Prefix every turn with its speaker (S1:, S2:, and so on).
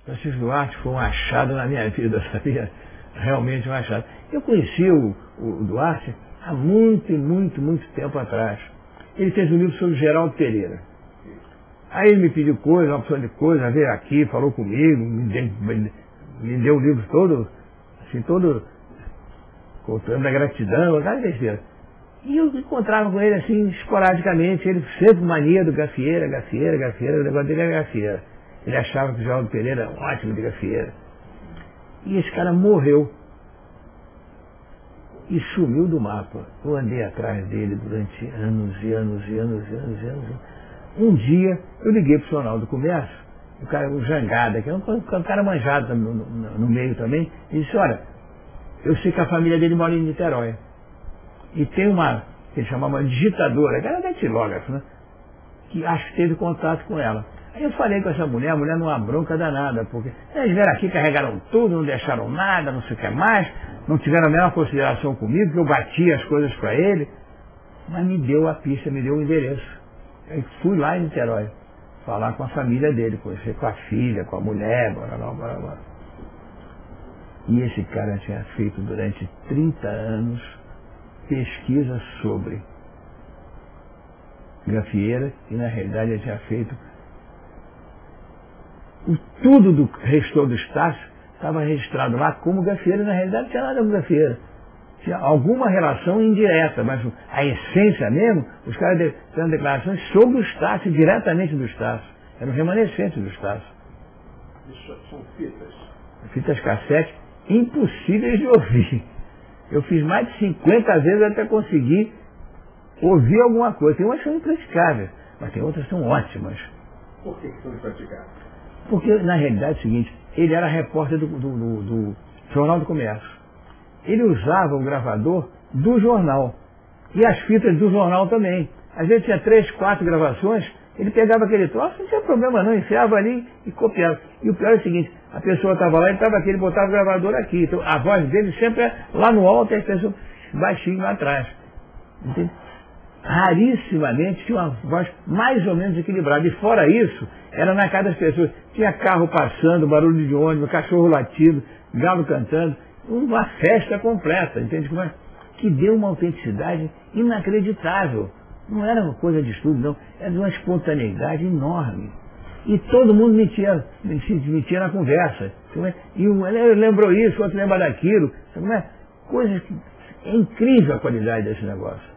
S1: Francisco Duarte foi um achado na minha vida, sabia? Realmente um achado. Eu conheci o Duarte há muito tempo atrás. Ele fez um livro sobre Geraldo Pereira. Aí ele me pediu coisa, uma opção de coisa, veio aqui, falou comigo, me deu o livro todo, assim, todo contando a gratidão, aquela besteira. E eu encontrava com ele assim, esporadicamente, ele sempre mania do gafieira, o negócio dele era gafieira. Ele achava que o Geraldo Pereira era um ótimo de gafieira. E esse cara morreu. E sumiu do mapa. Eu andei atrás dele durante anos e anos. Um dia, eu liguei para o Jornal do Comércio, o Jangada, que é um cara manjado no meio também, e disse, olha, eu sei que a família dele mora em Niterói. E tem uma, que ele chamava uma digitadora, que era datilógrafa, né? Que acho que teve contato com ela. Aí eu falei com essa mulher, a mulher numa bronca danada, porque eles vieram aqui, carregaram tudo, não deixaram nada, não sei o que mais, não tiveram a menor consideração comigo, que eu batia as coisas para ele, mas me deu a pista, me deu o endereço. Aí fui lá em Niterói, falar com a família dele, conhecer com a filha, com a mulher, blá. E esse cara tinha feito durante 30 anos pesquisa sobre gafieira, e na realidade ele tinha feito tudo do restor do Estácio estava registrado lá como gafieira, na realidade não tinha nada com gafieira. Tinha alguma relação indireta, mas a essência mesmo, os caras fizeram declarações sobre o Estácio, diretamente do Estácio. Eram remanescentes do Estácio.
S2: Isso são fitas?
S1: Fitas cassete impossíveis de ouvir. Eu fiz mais de 50 vezes até conseguir ouvir alguma coisa. Tem umas que são impraticáveis, mas tem outras que são ótimas.
S2: Por que são impraticáveis?
S1: Porque, na realidade, é o seguinte, ele era repórter do Jornal do Comércio. Ele usava o gravador do jornal. E as fitas do jornal também. Às vezes tinha 3, 4 gravações, ele pegava aquele troço, não tinha problema não, enfiava ali e copiava. E o pior é o seguinte, a pessoa estava lá, ele estava aqui, ele botava o gravador aqui. Então a voz dele sempre é lá no alto e a pessoa baixinho lá atrás. Entende? Rarissimamente tinha uma voz mais ou menos equilibrada. E fora isso, era na casa das pessoas. Tinha carro passando, barulho de ônibus, cachorro latindo, galo cantando. Uma festa completa, entende como é? Que deu uma autenticidade inacreditável. Não era uma coisa de estudo, não. Era de uma espontaneidade enorme. E todo mundo metia na conversa. E um lembrou isso, o outro lembra daquilo. Coisas que... É incrível a qualidade desse negócio.